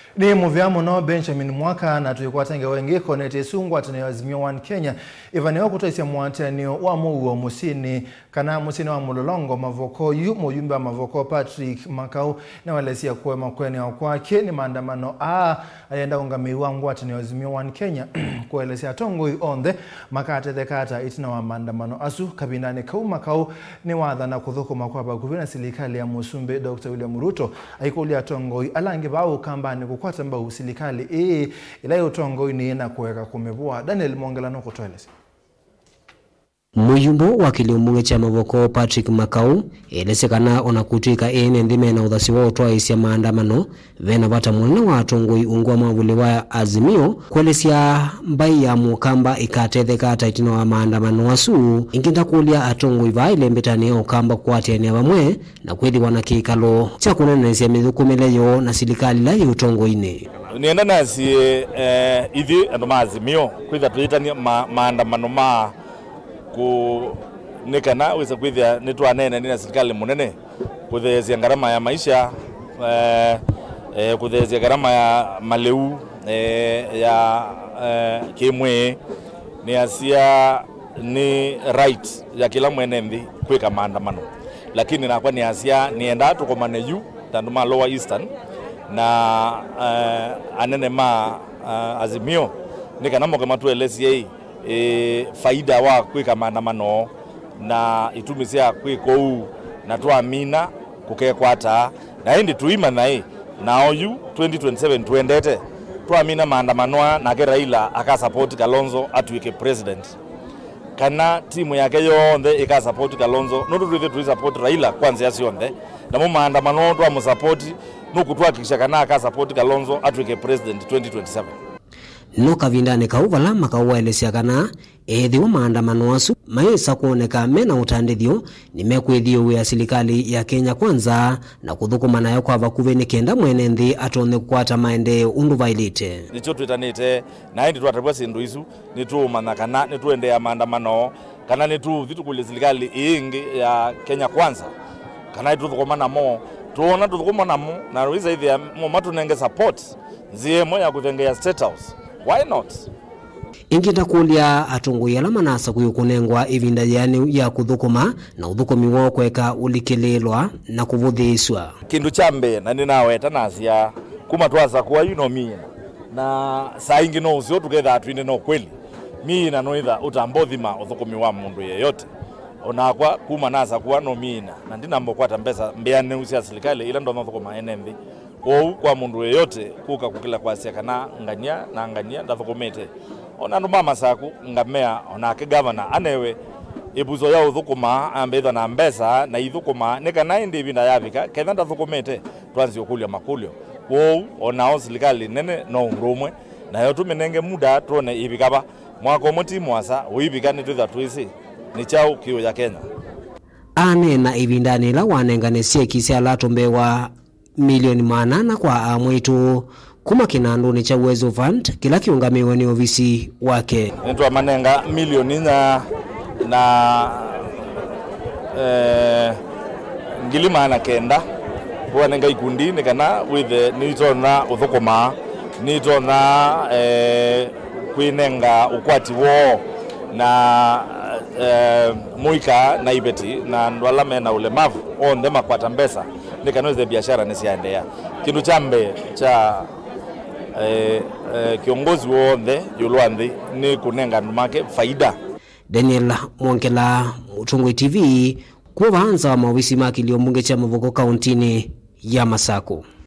Ni muvyamo no Benjamin Mwaka na tulikwatenge wengi konete ngwatanio Azimio-One Kenya ivaniiwe kutwaaisya muatinio wa muuo musyini kana musyini wa Mlolongo Mavoko muyumbe Mavoko Patrick Makau niwaelesya kuema kwake ni maandamano ayenda uungamii wa ngwatanio Azimio-One Kenya kuelesya atongoi onthe makatheka itina wa maandamano asu Kavindani Makau ni wathana kuthukuma kwa bakuvi na serikali ya musumbe Dr. William Ruto aikulia atongoi alangi bau kambani kukwata mbau serikali ila atongoi ni na kuweka kumebua. Daniel Mongelano kutueleza. Muyumbe wa kiliumunge cha Mavoko Patrick Makau elesekana onakutika ene ndime na udhasi wa kutwaaisya maandamano vena vata mwana wa atongoi ungwa mavuli wa Azimio kuelesya mbai ya Mukamba ikatheka itina wa maandamano asu inginda kulia atongoi vaile mbetani Mukamba kuatiania vamwe na kweli wanakikalo cha kunenesya mithukumeleyo na serikali la utongoini. Nienda nasi ithi ando Azimio kwitha tuitania maandamano ma ku nikana wisa kwithia nitwanene nina serikali munene kuthezia gharama ya maisha kuthezia gharama ya maleu ya kimwe ni asia ni right ya kila mwene nthi kwika maandamano, lakini nakwa ni asia nienda tukomane yu tandu ma lower eastern na anene ma Azimio nikana moke matuelesye faida wa kwika maandamano na itumisia kwiko na tuamina kukekwata na hindi tuima na oyu 2027 tuendete tuamina maandamano na ke Raila akasupport Kalonzo atuike president kana timu yake yonthe ikasupport Kalonzo no tu support Raila kwanza yasionthe na mu maandamano tu amusupport no kutwakikisha kana akasupport Kalonzo atuike president 2027. No Kavindani kauvala makauelesya kana ethi wa maandamano asu maisa kuoneka mena utandithio ni mekwithio ya serikali ya Kenya kwanza na kuthukuma nayo kwa vakuve ni kenda mwene nthi atone kukwata maende undu vailite nicho twitanite na hindi twatebwa sindu isu nitumana kana nituendea maandamano kana nitu vitukulia serikali ingi ya Kenya kwanza kana tuthukuma namo tuona tuthukuma namo na ruiza hivi mo matunenge support nziemo ya kuvengea state house. Why not? Ingita kulia atongoi ala manasa kuyukunengwa ivinda yani ya kuthukuma na uthukumi wao kweka ulikelelwa na kuvuthiswa kindu chambe na ninaweta nasia kuma twaza kwa mii na saa ingi no usio tuketha atwine no kweli mii na noitha utambothima uthukumi wa mundu yeyote onakwa kuma nasa kwa no mii na ndinambo kwata mbesa mbeane usia serikali ila ndo thukuma enembi kwa mundu yeyote kuka kukila kwasia kana ngania ndathukumite ona nduma Masaku ngamea onake governor anewe ibuzo ya uthukuma ambetha na mbesa na ithukuma nikana indi vinda yavika ketha ndathukumite twanzi okulia makulio onao serikali nene no urumwe na yo tumenenge muda tuone ibikaba mwako muti mwasa uibika ni twitha twisi ni chao kio ya Kenya na ivindani la wanenganisye kisya latombewa milioni 800 kwa amwitu kuma kinanduni cha Uwezo Fund kila kiungamiwe ni ofisi wake nitwa manenga milioni na ngilima na kenda kwa nenga ikundi nikana with nitona uthukuma nitona kwinenga ukwati wo na muika na ibeti na ndwala mena ulemavu onthe makwata mbesa nikanoze biashara nisiandea kindu chambe cha kiongozi wonthe yulwanthi ni kunenga ndumake faida. Daniel Mwongela, Atongoi TV, kuvanza maofisi makilio mbunge cha Mavoko kauntini ya Masaku.